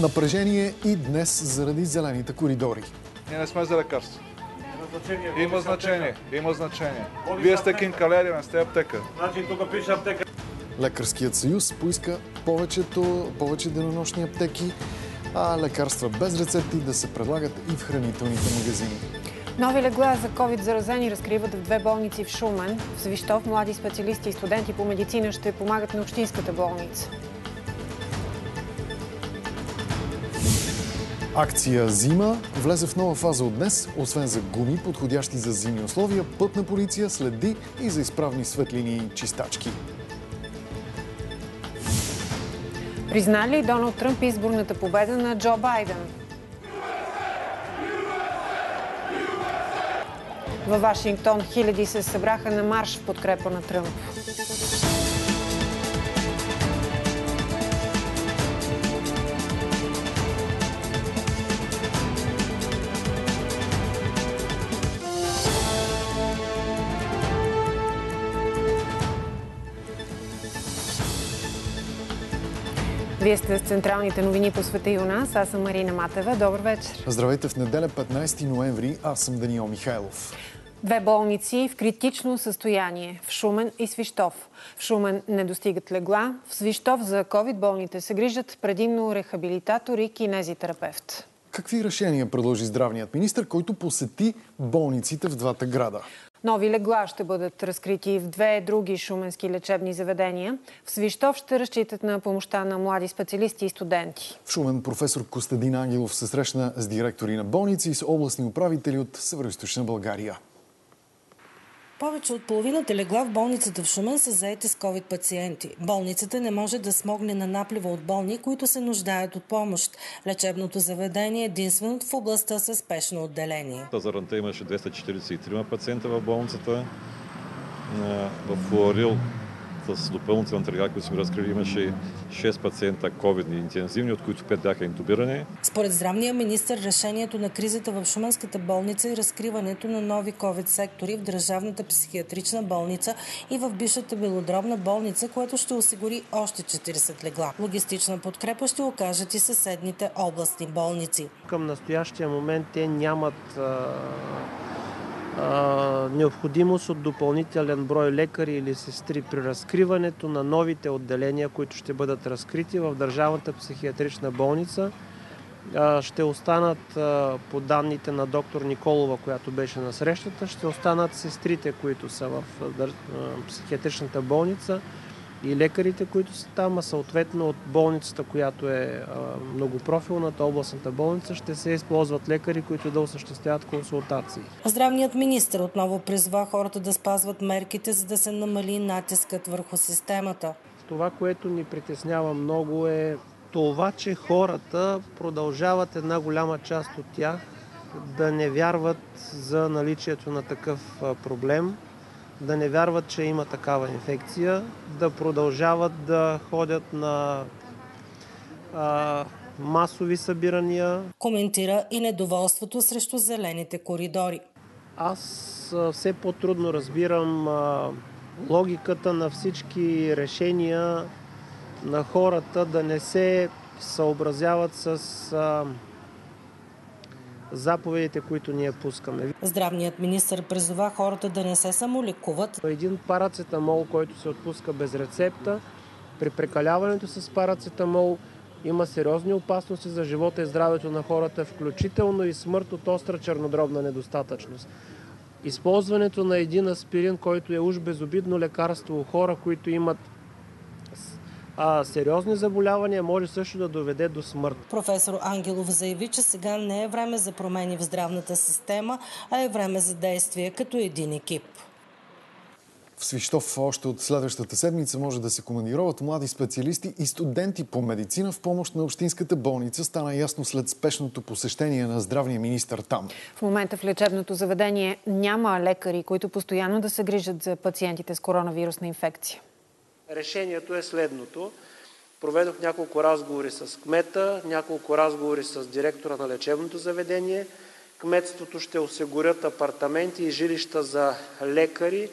Напрежение и днес заради зелените коридори. Ние не сме за лекарство. Има значение. Вие сте кинкалери, не сте аптека. Значи тук пише аптека. Лекарският съюз поиска повече денонощни аптеки, а лекарства без рецепти да се предлагат и в хранителните магазини. Нови легла за COVID заразени разкриват в 2 болници в Шумен. В Свищов млади специалисти и студенти по медицина ще помагат на общинската болница. Акция Зима влезе в нова фаза от днес. Освен за гуми, подходящи за зимни условия, пътна полиция следи и за изправни светлини и чистачки. Призна ли Доналд Тръмп изборната победа на Джо Байден? Във Вашингтон хиляди се събраха на марш в подкрепа на Тръмп. Вие сте с централните новини по света и у нас. Аз съм Марина Матева. Добър вечер. Здравейте в неделя, 15 ноември. Аз съм Даниил Михайлов. 2 болници в критично състояние в Шумен и Свищов. В Шумен не достигат легла. В Свищов за COVID болните се грижат предимно рехабилитатор и кинезитерапевт. Какви решения предложи здравният министър, който посети болниците в двата града? Нови легла ще бъдат разкрити в 2 други шуменски лечебни заведения. В Свищов ще разчитат на помощта на млади специалисти и студенти. В Шумен професор Костадин Ангелов се срещна с директори на болници и с областни управители от Североизточна България. Повече от половината легла в болницата в Шумен са заети с COVID пациенти. Болницата не може да смогне на наплива от болни, които се нуждаят от помощ. Лечебното заведение е единственото в областта със спешно отделение. За ранта имаше 243 пациента в болницата. В Флуарил с допълнителна търга, които сме разкрили, имаше 6 пациента ковидни интензивни, от които 5 бяха интубирани. Според здравния министър, решението на кризата в Шуменската болница и разкриването на нови ковид сектори в Държавната психиатрична болница и в бившата белодробна болница, което ще осигури още 40 легла. Логистична подкрепа ще окажат и съседните областни болници. Към настоящия момент те нямат необходимост от допълнителен брой лекари или сестри при разкриването на новите отделения, които ще бъдат разкрити в Държавната психиатрична болница. Ще останат, по данните на доктор Николова, която беше на срещата, ще останат сестрите, които са в психиатричната болница и лекарите, които са там, а съответно от болницата, която е многопрофилната областната болница, ще се използват лекари, които да осъществяват консултации. Здравният министър отново призва хората да спазват мерките, за да се намали натискът върху системата. Това, което ни притеснява много, е това, че хората продължават, една голяма част от тях, да не вярват за наличието на такъв проблем, да не вярват, че има такава инфекция, да продължават да ходят на масови събирания. Коментира и недоволството срещу зелените коридори. Аз все по-трудно разбирам логиката на всички решения на хората да не се съобразяват с заповедите, които ние пускаме. Здравният министър призова хората да не се самолекуват. Един парацетамол, който се отпуска без рецепта, при прекаляването с парацетамол има сериозни опасности за живота и здравето на хората, включително и смърт от остра чернодробна недостатъчност. Използването на един аспирин, който е уж безобидно лекарство у хора, които имат сериозни заболявания, може също да доведе до смърт. Професор Ангелов заяви, че сега не е време за промени в здравната система, а е време за действие като един екип. В Свищов още от следващата седмица може да се командироват млади специалисти и студенти по медицина в помощ на общинската болница. Стана ясно след спешното посещение на здравния министър там. В момента в лечебното заведение няма лекари, които постоянно да се грижат за пациентите с коронавирусна инфекция. Решението е следното. Проведох няколко разговори с кмета, няколко разговори с директора на лечебното заведение. Кметството ще осигурят апартаменти и жилища за лекари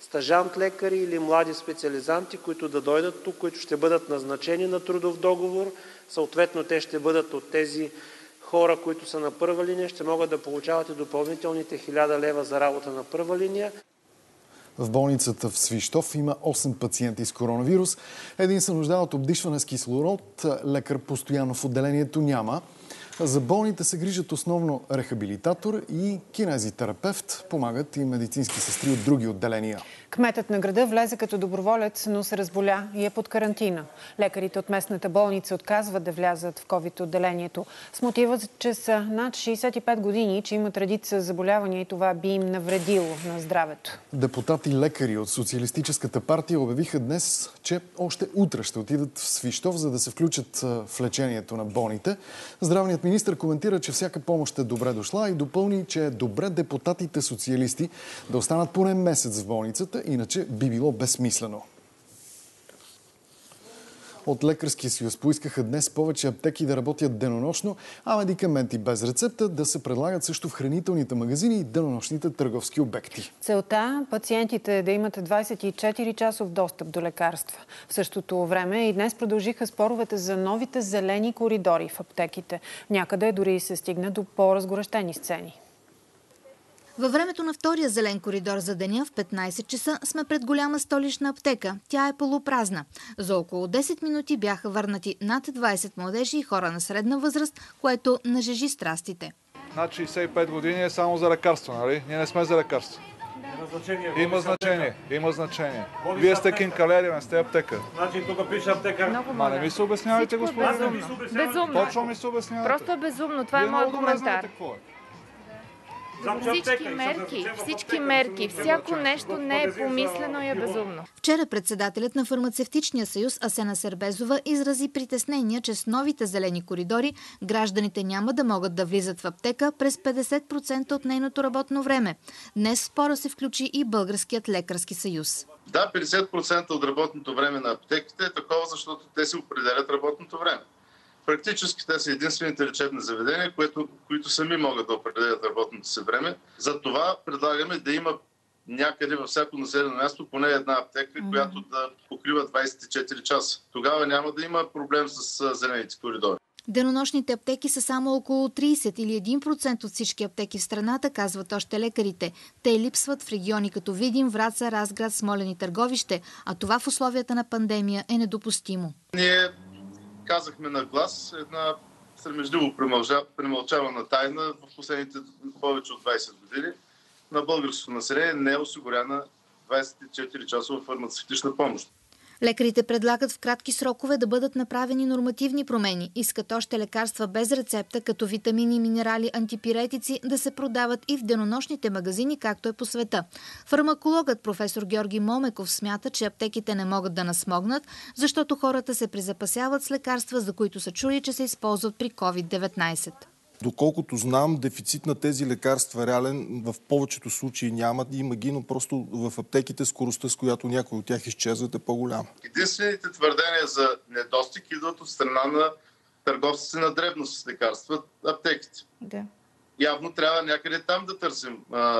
стажант лекари или млади специализанти, които да дойдат тук, които ще бъдат назначени на трудов договор. Съответно, те ще бъдат от тези хора, които са на първа линия, ще могат да получават и допълнителните 1000 лева за работа на първа линия. В болницата в Свищов има 8 пациенти с коронавирус. Един се нуждае от обдишване с кислород. Лекар постоянно в отделението няма. За болните се грижат основно рехабилитатор и кинезитерапевт. Помагат и медицински сестри от други отделения. Кметът на града влезе като доброволец, но се разболя и е под карантина. Лекарите от местната болница отказват да влязат в ковид-отделението с мотива, че са над 65 години, че имат редица заболявания и това би им навредило на здравето. Депутати и лекари от Социалистическата партия обявиха днес, че още утре ще отидат в Свищов, за да се включат в лечението на болните. Здравният министър коментира, че всяка помощ е добре дошла и допълни, че е добре депутатите социалисти да останат поне месец в болницата, иначе би било безсмислено. От Лекарския съюз поискаха днес повече аптеки да работят денонощно, а медикаменти без рецепта да се предлагат също в хранителните магазини и денонощните търговски обекти. Целта – пациентите да имат 24-часов достъп до лекарства. В същото време и днес продължиха споровете за новите зелени коридори в аптеките. Някъде дори се стигна до по-разгорещени сцени. Във времето на втория зелен коридор за деня в 15 часа сме пред голяма столична аптека. Тя е полупразна. За около 10 минути бяха върнати над 20 младежи и хора на средна възраст, което нажежи страстите. Над 65 години е само за лекарства, нали? Ние не сме за лекарства. Има значение. Вие сте кинкалери, не сте аптека. Значи тук пише аптека. Ма не ми се обяснявайте, господин. Безумно. Точно ми се обяснявате. Просто е безумно. Това е моят коментар. Всички мерки, всяко нещо не е помислено и е безумно. Вчера председателят на Фармацевтичния съюз Асена Сербезова изрази притеснения, че с новите зелени коридори гражданите няма да могат да влизат в аптека през 50% от нейното работно време. Днес в спора се включи и Българският лекарски съюз. Да, 50% от работното време на аптеките е такова, защото те си определят работното време. Практически те са единствените лечебни заведения, които сами могат да определят работното си време. Затова предлагаме да има някъде във всяко населено място поне една аптека, която да покрива 24 часа. Тогава няма да има проблем с зелените коридори. Денонощните аптеки са само около 30 или 1% от всички аптеки в страната, казват още лекарите. Те липсват в региони като Видин, Враца, Разград, Смолян и Търговище, а това в условията на пандемия е недопустимо. Ние казахме на глас една срамежливо премълчавана тайна в последните повече от 20 години. На българското население не е осигурена 24-часова фармацевтична помощ. Лекарите предлагат в кратки срокове да бъдат направени нормативни промени. Искат още лекарства без рецепта, като витамини, минерали, антипиретици, да се продават и в денонощните магазини, както е по света. Фармакологът професор Георги Момеков смята, че аптеките не могат да насмогнат, защото хората се презапасяват с лекарства, за които са чули, че се използват при COVID-19. Доколкото знам, дефицит на тези лекарства реален в повечето случаи няма. Има ги, но просто в аптеките скоростта, с която някои от тях изчезват, е по-голяма. Единствените твърдения за недостиг идват от страна на търговците на дребно с лекарства, аптеките. Да. Явно трябва някъде там да търсим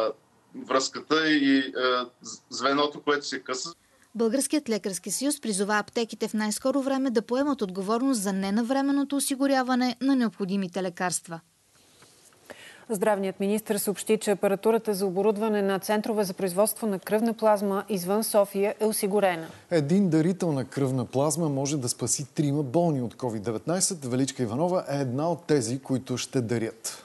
връзката и звеното, което се къса. Българският лекарски съюз призова аптеките в най-скоро време да поемат отговорност за ненавременното осигуряване на необходимите лекарства. Здравният министър съобщи, че апаратурата за оборудване на центрове за производство на кръвна плазма извън София е осигурена. Един дарител на кръвна плазма може да спаси 3 болни от COVID-19. Величка Иванова е една от тези, които ще дарят.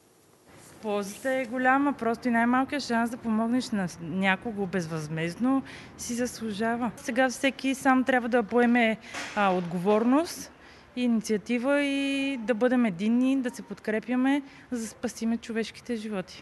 Ползата е голяма, просто и най-малкият шанс да помогнеш на някого безвъзмездно си заслужава. Сега всеки сам трябва да поеме отговорност и инициатива и да бъдем единни, да се подкрепяме, за да спасиме човешките животи.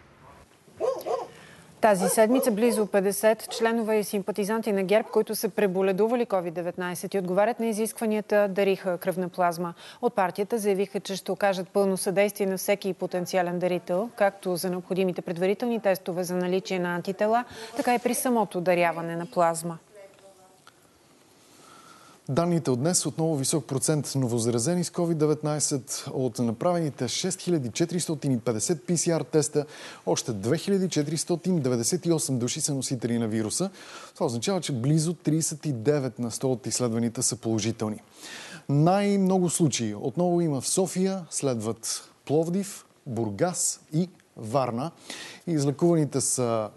Тази седмица близо 50 членове и симпатизанти на ГЕРБ, които са преболедували COVID-19 и отговарят на изискванията, дариха кръвна плазма. От партията заявиха, че ще окажат пълно съдействие на всеки потенциален дарител, както за необходимите предварителни тестове за наличие на антитела, така и при самото даряване на плазма. Данните от днес отново висок процент новозаразени с COVID-19 от направените 6450 PCR теста. Още 2498 души са носители на вируса. Това означава, че близо 39 на 100 от изследваните са положителни. Най-много случаи отново има в София, следват Пловдив, Бургас и Варна. Излекуваните са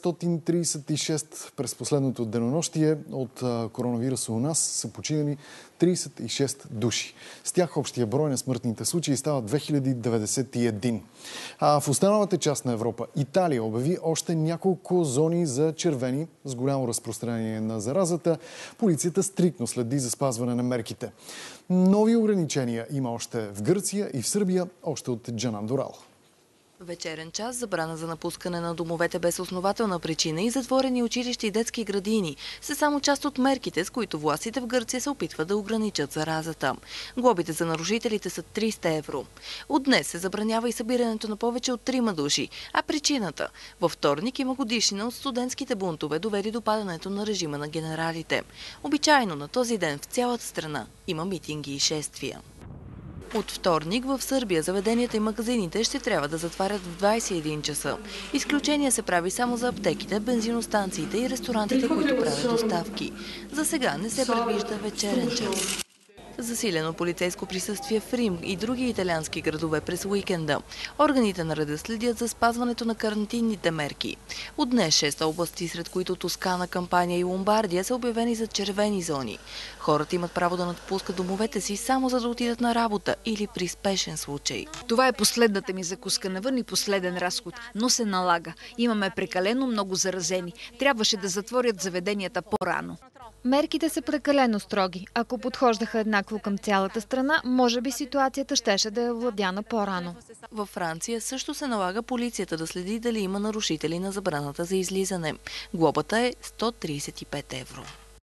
536 през последното денонощие. От коронавируса у нас са починали 36 души. С тях общия брой на смъртните случаи става 2091. А в останалата част на Европа Италия обяви още няколко зони за червени с голямо разпространение на заразата. Полицията стриктно следи за спазване на мерките. Нови ограничения има още в Гърция и в Сърбия, още от Джанан Дорал. Вечерен час, забрана за напускане на домовете без основателна причина и затворени училища и детски градини са само част от мерките, с които властите в Гърция се опитват да ограничат заразата. Глобите за нарушителите са 300 евро. От днес се забранява и събирането на повече от 3 души. А причината? Във вторник има годишнина от студентските бунтове, довели до падането на режима на генералите. Обичайно на този ден в цялата страна има митинги и шествия. От вторник в Сърбия заведенията и магазините ще трябва да затварят в 21 часа. Изключение се прави само за аптеките, бензиностанциите и ресторантите, които правят доставки. За сега не се предвижда вечерен час. Засилено полицейско присъствие в Рим и други италиански градове през уикенда. Органите на реда следят за спазването на карантинните мерки. От днес 6 области, сред които Тоскана, Кампания и Ломбардия, са обявени за червени зони. Хората имат право да напускат домовете си само за да отидат на работа или при спешен случай. Това е последната ми закуска навън и последен разход, но се налага. Имаме прекалено много заразени. Трябваше да затворят заведенията по-рано. Мерките са прекалено строги. Ако подхождаха еднакво към цялата страна, може би ситуацията щеше да е овладяна по-рано. Във Франция също се налага полицията да следи дали има нарушители на забраната за излизане. Глобата е 135 евро.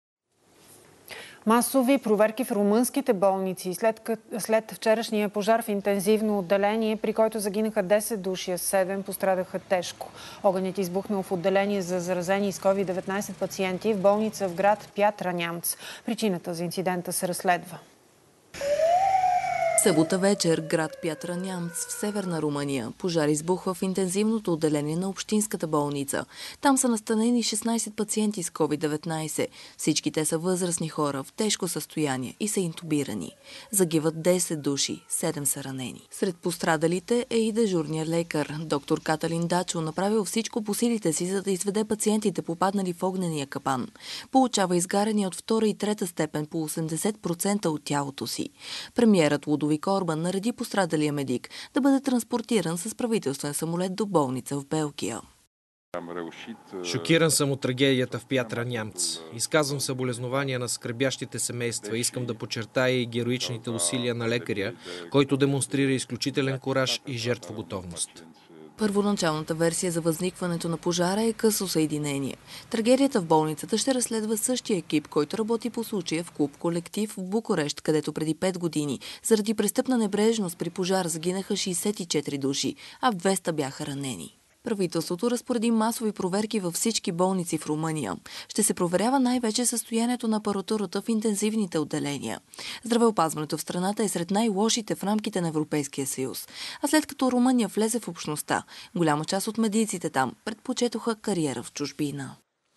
Масови проверки в румънските болници след вчерашния пожар в интензивно отделение, при който загинаха 10 души, 7 пострадаха тежко. Огънят избухнал в отделение за заразени с COVID-19 пациенти в болница в град Пятра Нямц. Причината за инцидента се разследва. Събота вечер, град Пятра Нямц в северна Румъния. Пожар избухва в интензивното отделение на общинската болница. Там са настанени 16 пациенти с COVID-19. Всички те са възрастни хора в тежко състояние и са интубирани. Загиват 10 души, 7 са ранени. Сред пострадалите е и дежурният лекар. Доктор Каталин Дачо направил всичко по силите си, за да изведе пациентите, попаднали в огнения капан. Получава изгаряния от 2 и 3 степен по 80% от тялото си. Премиерът Лудовик Орбан нареди пострадалия медик да бъде транспортиран с правителствен самолет до болница в Белгия. Шокиран съм от трагедията в Пятра Нямц. Изказвам съболезнования на скърбящите семейства. Искам да подчертая и героичните усилия на лекаря, който демонстрира изключителен кураж и жертвоготовност. Първоначалната версия за възникването на пожара е късо съединение. Трагедията в болницата ще разследва същия екип, който работи по случая в клуб Колектив в Букурещ, където преди 5 години заради престъпна небрежност при пожар загинаха 64 души, а 200 бяха ранени. Правителството разпореди масови проверки във всички болници в Румъния. Ще се проверява най-вече състоянието на апаратурата в интензивните отделения. Здравеопазването в страната е сред най-лошите в рамките на Европейския съюз. А след като Румъния влезе в общността, голяма част от медиците там предпочетоха кариера в чужбина.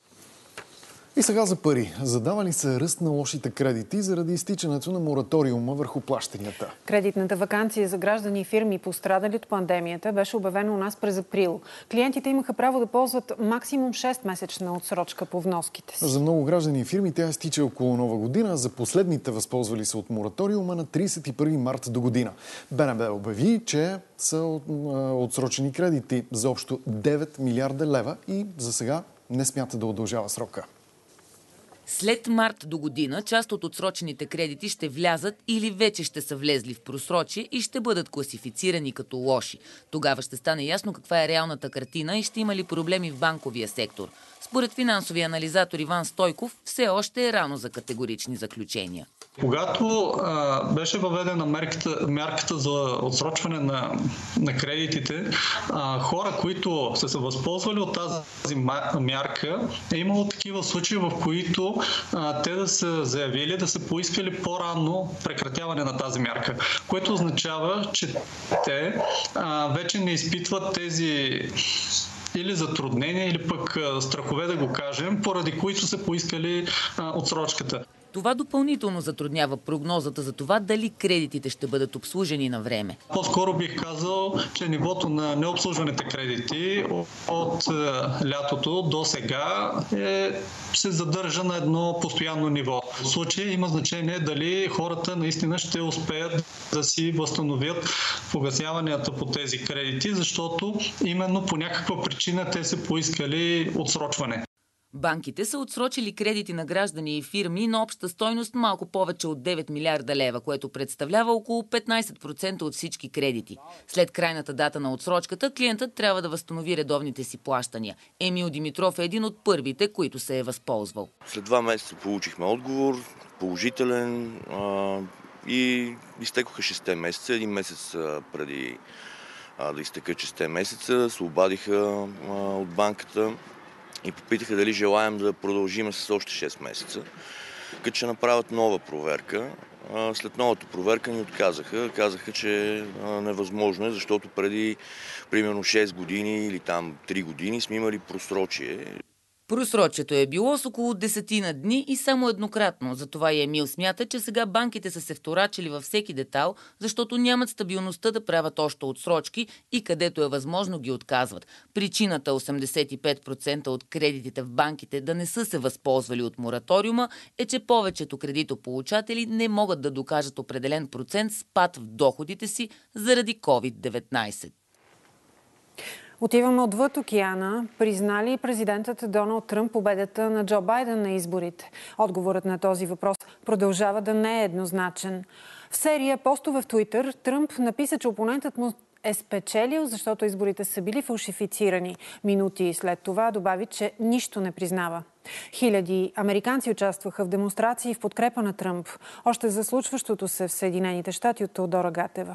И сега за пари. Задава ли се ръст на лошите кредити заради изтичането на мораториума върху плащанията? Кредитната ваканция за граждани и фирми, пострадали от пандемията, беше обявена у нас през април. Клиентите имаха право да ползват максимум 6-месечна отсрочка по вноските си. За много граждани и фирми тя изтича около Нова година. За последните възползвали се от мораториума на 31 март до година. БНБ обяви, че са отсрочени кредити за общо 9 милиарда лева и за сега не смята да удължава срока. След март до година част от отсрочените кредити ще влязат или вече ще са влезли в просрочие и ще бъдат класифицирани като лоши. Тогава ще стане ясно каква е реалната картина и ще има ли проблеми в банковия сектор. Според финансовия анализатор Иван Стойков, все още е рано за категорични заключения. Когато беше въведена мярката за отсрочване на кредитите, хора, които са се възползвали от тази мярка, е имало такива случаи, в които те да са заявили, да са поискали по-рано прекратяване на тази мярка, което означава, че те вече не изпитват тези или затруднения, или пък страхове, да го кажем, поради които са поискали отсрочката. Това допълнително затруднява прогнозата за това дали кредитите ще бъдат обслужени на време. По-скоро бих казал, че нивото на необслужваните кредити от лятото до сега се задържа на едно постоянно ниво. В случая има значение дали хората наистина ще успеят да си възстановят погасяванията по тези кредити, защото именно по някаква причина те са поискали отсрочване. Банките са отсрочили кредити на граждани и фирми на обща стойност малко повече от 9 милиарда лева, което представлява около 15% от всички кредити. След крайната дата на отсрочката, клиентът трябва да възстанови редовните си плащания. Емил Димитров е един от първите, които се е възползвал. След 2 месеца получихме отговор, положителен, и изтекоха 6 месеца. 1 месец преди да изтека 6 месеца се обадиха от банката и попитаха дали желаем да продължим с още 6 месеца, като ще направят нова проверка. След новата проверка ни отказаха. Казаха, че невъзможно е, защото преди примерно 6 години или там 3 години сме имали просрочие. Просрочието е било с около 10 дни и само еднократно. Затова и Емил смята, че сега банките са се вторачили във всеки детал, защото нямат стабилността да правят още отсрочки и където е възможно ги отказват. Причината 85% от кредитите в банките да не са се възползвали от мораториума е, че повечето кредитополучатели не могат да докажат определен процент спад в доходите си заради COVID-19. Отиваме отвъд океана. Призна ли президентът Доналд Тръмп победата на Джо Байден на изборите? Отговорът на този въпрос продължава да не е еднозначен. В серия постове в Туитър Тръмп написа, че опонентът му е спечелил, защото изборите са били фалшифицирани. Минути след това добави, че нищо не признава. Хиляди американци участваха в демонстрации в подкрепа на Тръмп. Още за случващото се в Съединените щати от Теодора Гатева.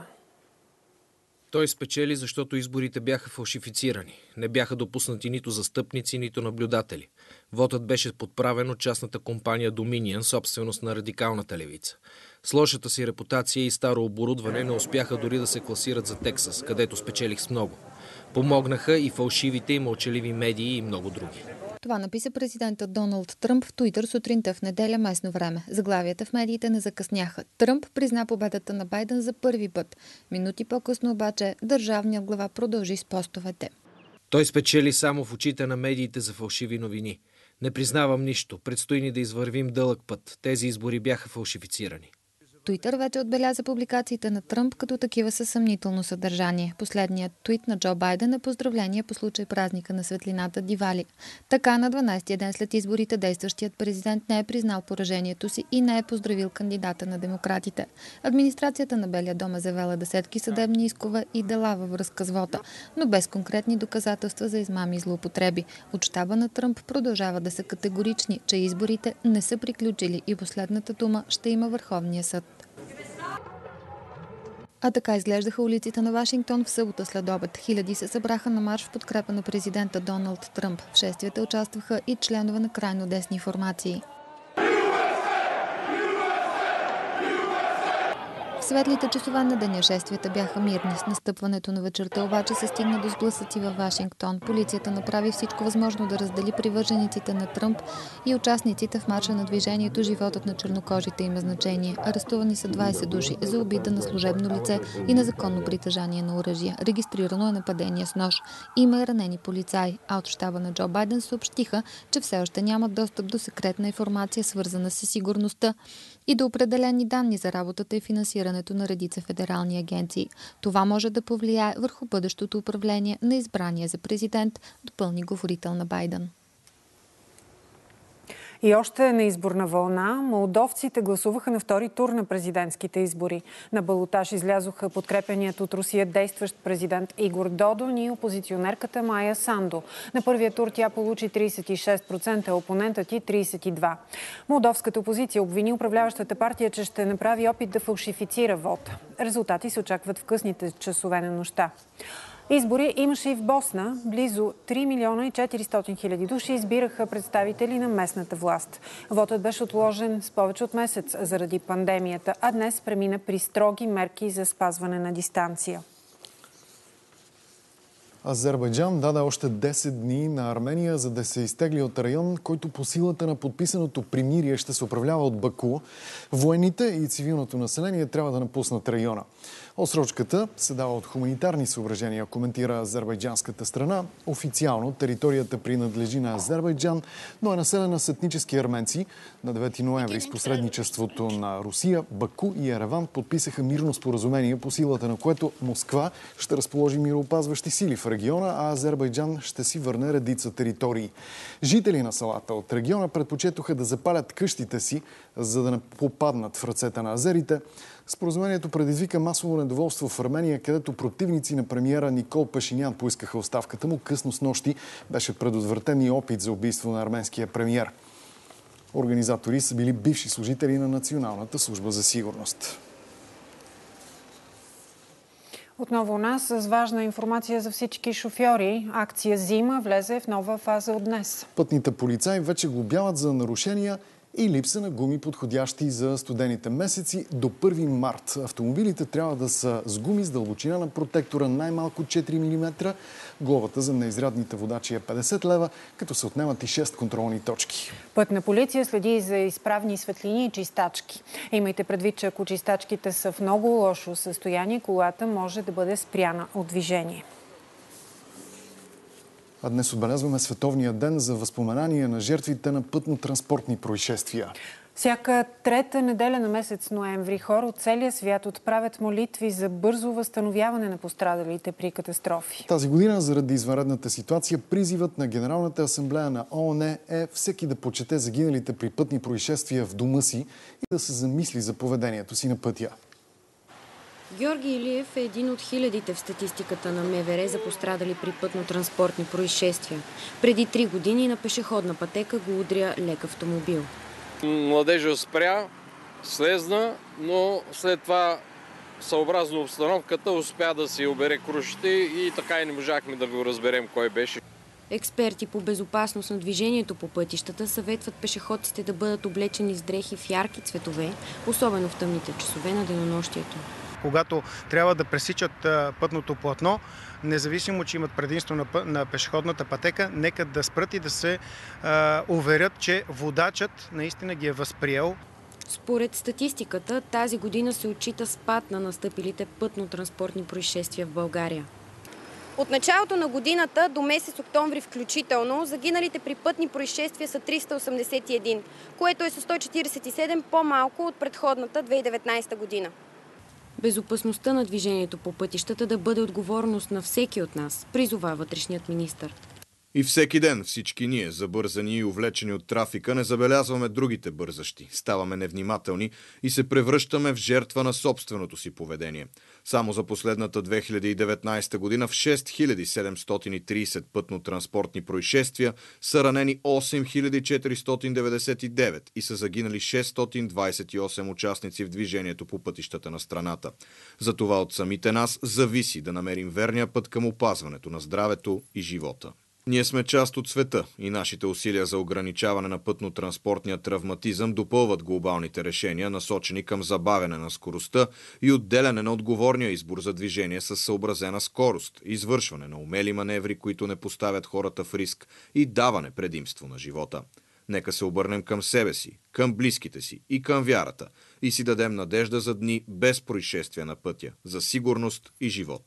Той спечели, защото изборите бяха фалшифицирани. Не бяха допуснати нито застъпници, нито наблюдатели. Вотът беше подправен от частната компания Dominion, собственост на радикалната левица. С лошата си репутация и старо оборудване не успяха дори да се класират за Тексас, където спечелих с много. Помогнаха и фалшивите и мълчаливи медии и много други. Това написа президентът Доналд Тръмп в Туитър сутринта в неделя местно време. Заглавията в медиите не закъсняха. Тръмп призна победата на Байден за първи път. Минути по-късно обаче държавният глава продължи с постовете. Той спечели само в очите на медиите за фалшиви новини. Не признавам нищо. Предстои ни да извървим дълъг път. Тези избори бяха фалшифицирани. Туитър вече отбеляза публикациите на Тръмп като такива със съмнително съдържание. Последният твит на Джо Байден е поздравление по случай празника на светлината Дивали. Така на 12-я ден след изборите действащият президент не е признал поражението си и не е поздравил кандидата на демократите. Администрацията на Белия дом е завела десетки съдебни искове и дела във връзка с вота, но без конкретни доказателства за измами и злоупотреби. От щаба на Тръмп продължава да са категорични, че изборите не са приключили и последната дума ще има Върховния съд. А така изглеждаха улиците на Вашингтон в събота след обед. Хиляди се събраха на марш в подкрепа на президента Доналд Тръмп. В шествията участваха и членове на крайно десни формации. В светлите часове на деня шествията бяха мирни. С настъпването на вечерта обаче се стигна до сблъсъци във Вашингтон. Полицията направи всичко възможно да раздели привържениците на Тръмп и участниците в марша на движението. Животът на чернокожите има значение. Арестувани са 20 души за обида на служебно лице и незаконно притежание на оръжие. Регистрирано е нападение с нож. Има и ранени полицаи. А от щаба на Джо Байден съобщиха, че все още нямат достъп до секретна информация, свързана с сигурността и до определени данни за работата и финансирането на редица федерални агенции. Това може да повлияе върху бъдещото управление на избрания за президент, допълни говорител на Байден. И още на изборна вълна, молдовците гласуваха на втори тур на президентските избори. На балотаж излязоха подкрепеният от Русия действащ президент Игор Додон и опозиционерката Майя Сандо. На първия тур тя получи 36%, а опонентът и 32%. Молдовската опозиция обвини управляващата партия, че ще направи опит да фалшифицира вота. Резултати се очакват в късните часове на нощта. Избори имаше и в Босна. Близо 3 милиона и 400 хиляди души избираха представители на местната власт. Вотът беше отложен с повече от месец заради пандемията, а днес премина при строги мерки за спазване на дистанция. Азербайджан даде още 10 дни на Армения, за да се изтегли от район, който по силата на подписаното примирие ще се управлява от Баку. Военните и цивилното население трябва да напуснат района. Отсрочката се дава от хуманитарни съображения, коментира азербайджанската страна. Официално територията принадлежи на Азербайджан, но е населена с етнически арменци. На 9 ноември с посредничеството на Русия, Баку и Ереван подписаха мирно споразумение, по силата на което Москва ще разположи мироопазващи сили в региона, а Азербайджан ще си върне редица територии. Жители на селата от региона предпочетоха да запалят къщите си, за да не попаднат в ръцете на азерите. Споразумението предизвика масово недоволство в Армения, където противници на премиера Никол Пашинян поискаха оставката му. Късно снощи беше предотвратен и опит за убийство на арменския премиер. Организатори са били бивши служители на Националната служба за сигурност. Отново у нас с важна информация за всички шофьори. Акция Зима влезе в нова фаза от днес. Пътните полицаи вече глобяват за нарушения и липса на гуми, подходящи за студените месеци. До 1 март автомобилите трябва да са с гуми с дълбочина на протектора най-малко 4 мм. Глобата за неизрядните водачи е 50 лева, като се отнемат и 6 контролни точки. Пътна полиция следи за изправни светлини и чистачки. Имайте предвид, че ако чистачките са в много лошо състояние, колата може да бъде спряна от движение. А днес отбелязваме Световния ден за възпоменание на жертвите на пътно-транспортни происшествия. Всяка трета неделя на месец ноември хора от целия свят отправят молитви за бързо възстановяване на пострадалите при катастрофи. Тази година, заради извънредната ситуация, призивът на Генералната асамблея на ООН е всеки да почете загиналите при пътни происшествия в дома си и да се замисли за поведението си на пътя. Георги Илиев е един от хилядите в статистиката на МВР за пострадали при пътно-транспортни происшествия. Преди 3 години на пешеходна пътека го удря лек автомобил. Младежът спря, слезна, но след това, съобразно обстановката, успя да си обере крушите и така и не можахме да го разберем кой беше. Експерти по безопасност на движението по пътищата съветват пешеходците да бъдат облечени с дрехи в ярки цветове, особено в тъмните часове на денонощието. Когато трябва да пресичат пътното платно, независимо, че имат предимство на пешеходната пътека, нека да спрат и да се уверят, че водачът наистина ги е възприел. Според статистиката, тази година се отчита спад на настъпилите пътно-транспортни происшествия в България. От началото на годината до месец октомври включително, загиналите при пътни происшествия са 381, което е с 147 по-малко от предходната 2019 година. Безопасността на движението по пътищата да бъде отговорност на всеки от нас, призова вътрешният министър. И всеки ден всички ние, забързани и увлечени от трафика, не забелязваме другите бързащи. Ставаме невнимателни и се превръщаме в жертва на собственото си поведение. Само за последната 2019 година в 6730 пътно-транспортни происшествия са ранени 8499 и са загинали 628 участници в движението по пътищата на страната. Затова от самите нас зависи да намерим верния път към опазването на здравето и живота. Ние сме част от света и нашите усилия за ограничаване на пътно-транспортния травматизъм допълват глобалните решения, насочени към забавяне на скоростта и отделяне на отговорния избор за движение с съобразена скорост, извършване на умели маневри, които не поставят хората в риск и даване предимство на живота. Нека се обърнем към себе си, към близките си и към вярата и си дадем надежда за дни без происшествия на пътя, за сигурност и живот.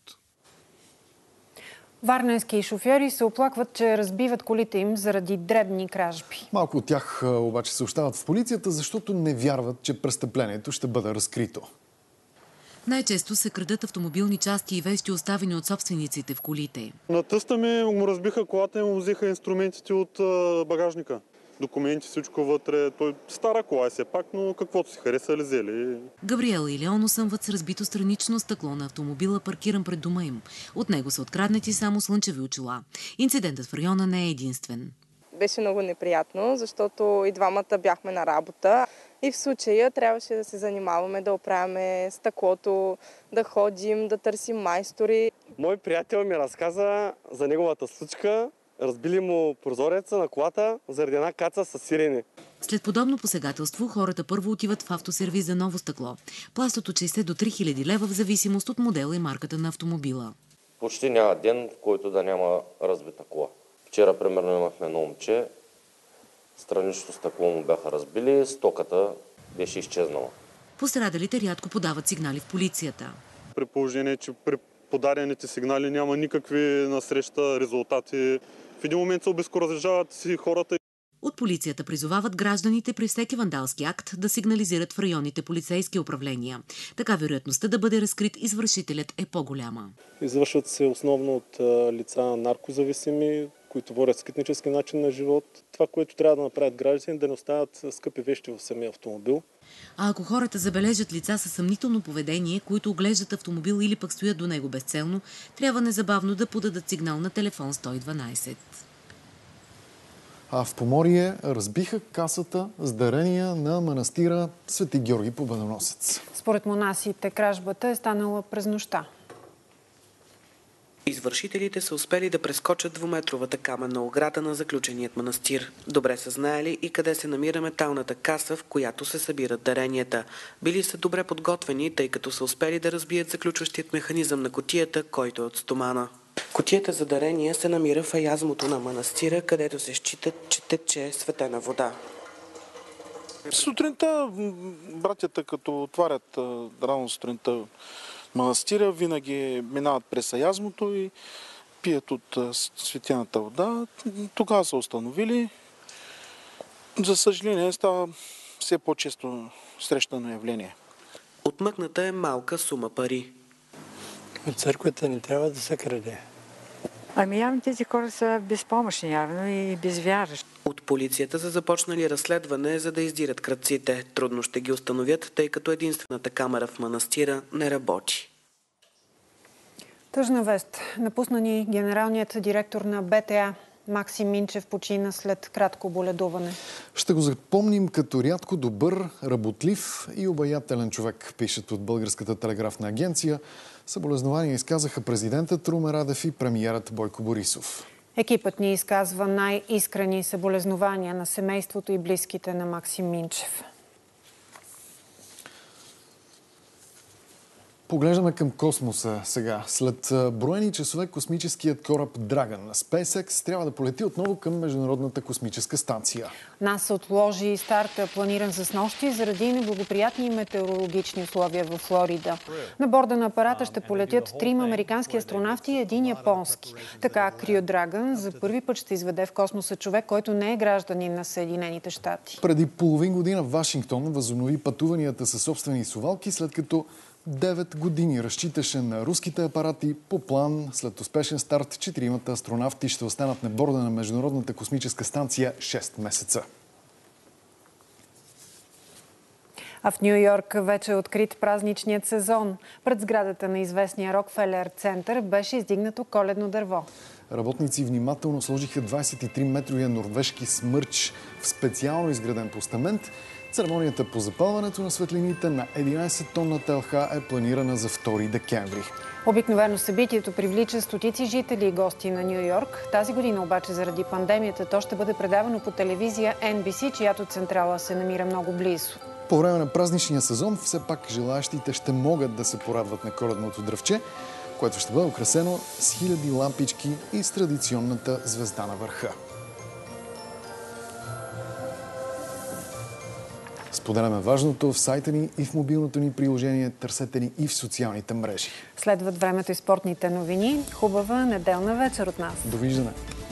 Варненски шофьори се оплакват, че разбиват колите им заради дребни кражби. Малко от тях обаче се остават в полицията, защото не вярват, че престъплението ще бъде разкрито. Най-често се крадат автомобилни части и вещи, оставени от собствениците в колите. На тъста ми му разбиха колата и му взеха инструментите от багажника. документи, всичко вътре. Той стара кола е все пак, но каквото си хареса ли взели. Габриела и Леон осъмват с разбито странично стъкло на автомобила, паркиран пред дома им. От него са откраднати само слънчеви очила. Инцидентът в района не е единствен. Беше много неприятно, защото и двамата бяхме на работа. И в случая трябваше да се занимаваме, да оправяме стъклото, да ходим, да търсим майстори. Мой приятел ми разказа за неговата случка. Разбили му прозореца на колата заради една каца с сирени. След подобно посегателство, хората първо отиват в автосервиз за ново стъкло. Плащат от 60 до 3000 лева в зависимост от модела и марката на автомобила. Почти няма ден, в който да няма разбита кола. Вчера, примерно, имахме едно момче, страничното стъкло му бяха разбили, стоката беше изчезнала. Пострадалите рядко подават сигнали в полицията. При положение, че при подадените сигнали няма никакви насреща резултати. В един момент се обезкуражават си хората. От полицията призовават гражданите при всеки вандалски акт да сигнализират в районните полицейски управления. Така вероятността да бъде разкрит извършителят е по-голяма. Извършват се основно от лица наркозависими, които водят скитнически начин на живот. Това, което трябва да направят граждани, да не оставят скъпи вещи в самия автомобил. А ако хората забележат лица със съмнително поведение, които оглеждат автомобил или пък стоят до него безцелно, трябва незабавно да подадат сигнал на телефон 112. А в Поморие разбиха касата с дарения на манастира Свети Георги Победоносец. Според монасите кражбата е станала през нощта. Извършителите са успели да прескочат двуметровата каменна ограда на заключеният манастир. Добре са знаели и къде се намира металната каса, в която се събират даренията. Били са добре подготвени, тъй като са успели да разбият заключващият механизъм на кутията, който е от стомана. Кутията за дарения се намира в аязмото на манастира, където се считат, че тече светена вода. Сутринта братята, като отварят рано сутринта манастира, винаги минават през аязмото и пият от светената вода. Тогава са установили. За съжаление става все по-често срещано явление. Отмъкната е малка сума пари. От църквата не трябва да се краде. Явно тези хора са безпомощни, явно и безвярващи. От полицията са започнали разследване, за да издирят крадците. Трудно ще ги установят, тъй като единствената камера в манастира не работи. Тъжна вест. Напусна ни генералният директор на БТА. Максим Минчев почина след кратко боледуване. Ще го запомним като рядко добър, работлив и обаятелен човек, пишат от Българската телеграфна агенция. Съболезнования изказаха президентът Румен Радев и премиерът Бойко Борисов. Екипът ни изказва най-искрени съболезнования на семейството и близките на Максим Минчев. Поглеждаме към космоса сега. След броени часове космическият кораб Драгън на SpaceX трябва да полети отново към Международната космическа станция. НАСА отложи старта, планиран за снощи, заради неблагоприятни метеорологични условия в Флорида. На борда на апарата ще полетят 3 американски астронавти и 1 японски. Така Крио Драгън за първи път ще изведе в космоса човек, който не е гражданин на Съединените щати. Преди половин година Вашингтон възобнови пътуванията със собствени совалки, след като 9 години разчиташе на руските апарати. По план, след успешен старт, 4 астронавти ще останат на борда на Международната космическа станция 6 месеца. А в Ню Йорк вече е открит празничният сезон. Пред сградата на известния Рокфелер център беше издигнато коледно дърво. Работници внимателно сложиха 23-метровия норвежки смърч в специално изграден постамент. Церемонията по запалването на светлините на 11-тонната ЛХ е планирана за 2 декември. Обикновено събитието привлича стотици жители и гости на Ню Йорк. Тази година обаче заради пандемията то ще бъде предавано по телевизия NBC, чиято централа се намира много близо. По време на празничния сезон все пак желаящите ще могат да се порадват на коледното дръвче, което ще бъде украсено с хиляди лампички и с традиционната звезда на върха. Споделяме важното в сайта ни и в мобилното ни приложение. Търсете ни и в социалните мрежи. Следват времето и спортните новини. Хубава неделна вечер от нас. Довиждане!